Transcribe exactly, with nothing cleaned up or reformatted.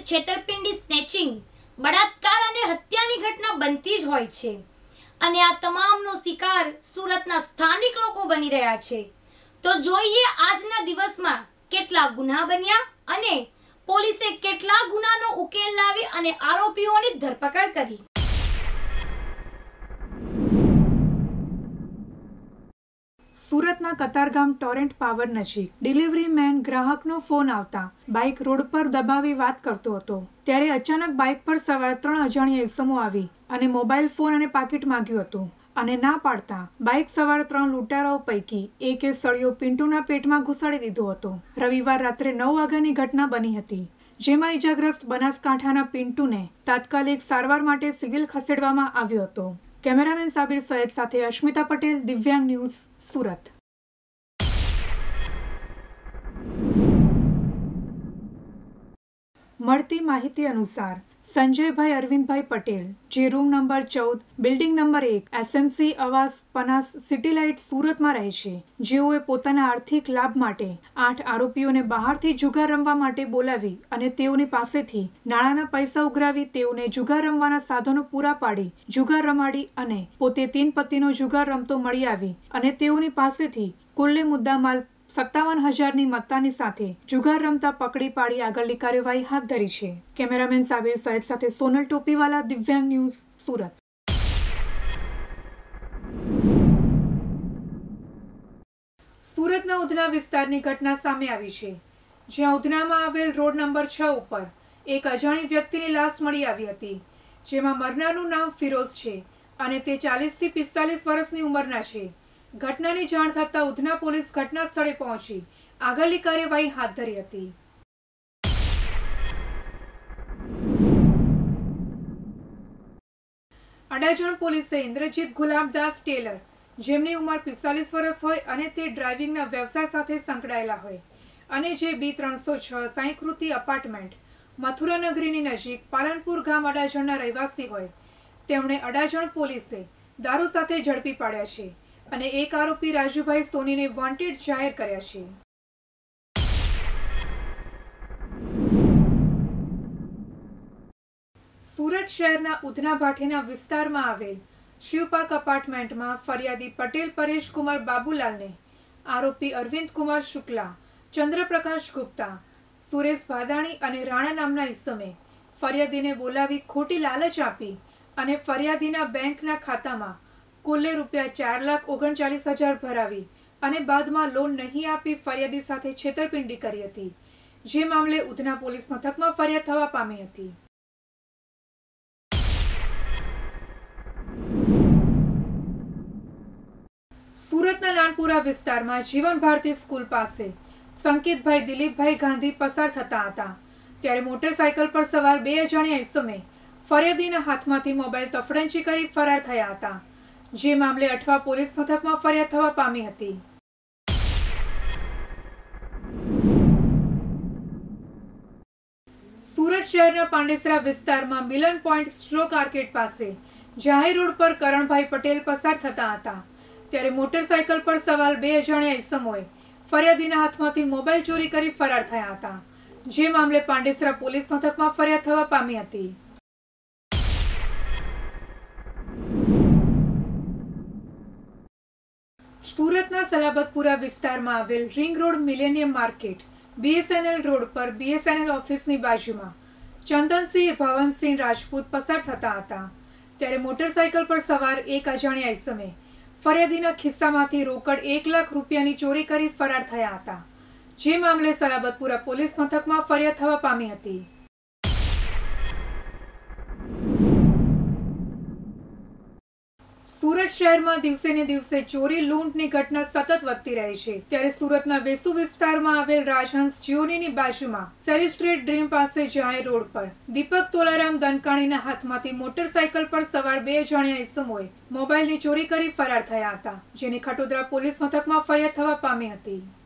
છેતરપિંડી, સ્નેચિંગ, બળાત્કાર અને હત્યાની ઘટના બનતી જ હોય છે અને આ તમામનો શિકાર સુરતના સ્થાનિક લોકો બની રહ્યા છે। તો જોઈએ આજના દિવસમાં કેટલા ગુના બન્યા અને પોલીસે કેટલા ગુનાનો ઉકેલ લાવી અને આરોપીઓની ધરપકડ કરી। સુરતના કતારગામ ટોરેન્ટ પાવર નજીક ડિલિવરી મેન ગ્રાહકનો ફોન આવતા બાઇક રોડ પર દબાવી વાત કરતો હતો ત્યારે અચાનક બાઇક પર સવાર ત્રણ અજાણ્યા ઇસમો આવી અને મોબાઈલ ફોન અને પાકીટ માંગ્યું હતું અને ના પાડતા બાઇક સવાર ત્રણ લૂંટારાઓ પૈકી એકે સળિયો પિન્ટુના પેટમાં ઘુસાડી દીધો હતો। રવિવાર રાત્રે નવ વાગ્યાની ઘટના બની હતી, જેમાં ઇજાગ્રસ્ત બનાસકાંઠાના પિન્ટુને તાત્કાલિક સારવાર માટે સિવિલ ખસેડવામાં આવ્યો હતો। કેમેરામેન સાબિર સૈયદ સાથે અશ્મિતા પટેલ, દિવ્યાંગ ન્યૂઝ, સુરત। મળતી માહિતી અનુસાર સંજયભાઈ અરવિંદભાઈ પટેલ, જે રૂમ નંબર ચૌદ, બિલ્ડિંગ નંબર એક, એસએમસી આવાસ પનાસ, સિટી લાઇટ, સુરતમાં રહે છે, જેઓએ પોતાના આર્થિક લાભ માટે આઠ આરોપીઓને બહારથી જુગાર રમવા માટે બોલાવી અને તેઓની પાસેથી નાણાંના પૈસા ઉઘરાવી તેઓને જુગાર રમવાના સાધનો પૂરા પાડી જુગાર રમાડી અને પોતે તીન પત્તીનો જુગાર રમતો મળી આવી અને તેઓની પાસેથી કુલ્લે મુદ્દામાલ સત્તાવન હજારની મત્તાની સાથે જુગાર રમતા પકડી પાડી આગળની કાર્યવાહી હાથ ધરી છે। કેમેરામેન સાબિર સૈયદ સાથે સોનલ ટોપીવાલા, દિવ્યાંગ ન્યૂઝ, સુરત। સુરતના ઉધના વિસ્તારની ઘટના સામે આવી છે, જ્યાં ઉધનામાં આવેલ રોડ નંબર છ ઉપર એક અજાણી વ્યક્તિની લાશ મળી આવી હતી, જેમાં મરનારનું નામ ફિરોઝ છે અને તે ચાલીસ થી પિસ્તાલીસ વર્ષની ઉંમરના છે। ઘટનાની જાણ થતાં ઉધના પોલીસ ઘટના સ્થળે પહોંચી આગળની કાર્યવાહી હાથ ધરી હતી। અડાજણ પોલીસે ઇન્દ્રજીત ગુલાબદાસ ટેલર, જેમની ઉંમર પિસ્તાલીસ વર્ષ હોય અને તે ડ્રાઇવિંગના વ્યવસાય સાથે સંકળાયેલા હોય અને જે બી ત્રણસો છ સાંઈકૃતિ અપાર્ટમેન્ટ, મથુરાનગરીની નજીક પાલનપુર ગામ અડાજણના રહેવાસી હોય, તેમણે અડાજણ પોલીસે દારૂ સાથે ઝડપી પાડ્યા છે અને એક આરોપી રાજુભાઈ સોનીને વોન્ટેડ જાહેર કર્યા છે। સુરત શહેરના ઉધના ભાટીના વિસ્તારમાં આવેલ શિવપાક અપાર્ટમેન્ટમાં ફરિયાદી પટેલ પરેશ કુમાર બાબુલાલને આરોપી અરવિંદ કુમાર શુક્લા, ચંદ્રપ્રકાશ ગુપ્તા, સુરેશ ભાદાણી અને રાણા નામના ઇસમે ફરિયાદીને બોલાવી ખોટી લાલચ આપી અને ફરિયાદીના બેંકના ખાતામાં કુલ્લે રૂપિયા ચાર લાખ ઓગણચાલીસ હજાર ભરાવી અને બાદમાં લોન નહીં આપી ફરિયાદી સાથે છેતરપિંડી કરી હતી, જે મામલે ઉધના પોલીસ મથકમાં ફરિયાદ થવા પામી હતી। સુરતના નાનપુરા વિસ્તારમાં જીવન ભારતી સ્કૂલ પાસે સંકેતભાઈ દિલીપભાઈ ગાંધી પસાર થતા હતા ત્યારે મોટરસાયકલ પર સવાર બે અજાણ્યા ઇસમે ફરિયાદીના હાથમાંથી મોબાઈલ તફડંચી કરી ફરાર થયા હતા, જે મામલે અઠવા પોલીસ મથકમાં ફરિયાદ થવા પામી હતી। સુરત શહેરના પાંડેસરા વિસ્તારમાં મિલન પોઈન્ટ સ્ટ્રોક આર્કેડ પાસે જાહેર રોડ પર કરણભાઈ પટેલ પસાર થતા હતા ત્યારે મોટરસાયકલ પર સવાર બે અજાણ્યા ઇસમોએ ફરિયાદીના હાથમાંથી મોબાઈલ ચોરી કરી ફરાર થયા હતા, જે મામલે પાંડેસરા પોલીસ મથકમાં ફરિયાદ થવા પામી હતી। સુરતના સલાબતપુરા વિસ્તારમાં આવેલ ring road Millennium market BSNL road પર બીએસએનએલ ઓફિસની બાજુમાં ચંદનસિંહ ભવનસિંહ રાજપૂત પસાર થતા હતા ત્યારે મોટરસાયકલ પર સવાર એક અજાણ્યા ઇસમે ફરિયાદીના ખિસ્સામાંથી રોકડ એક લાખ રૂપિયાની ચોરી કરી ફરાર થયા હતા, જે મામલે સલાબતપુરા પોલીસ મથકમાં ફરિયાદ થવા પામી હતી। સુરત શહેરમાં દિવસે ને દિવસે ચોરી લૂંટની ઘટના સતત વધતી રહી છે ત્યારે સુરતના વેસુ વિસ્તારમાં આવેલ રાજહંસ જીઓનીની બાજુમાં સેરી સ્ટ્રીટ ડ્રીમ પાસે જાહેર રોડ પર દીપક તોલારામ દનકાણીના હાથમાંથી મોટરસાયકલ પર સવાર બે અજાણ્યા ઇસમોએ મોબાઈલની ચોરી કરી ફરાર થયા હતા, જેની ખટોદરા પોલીસ મથકમાં ફરિયાદ થવા પામી હતી।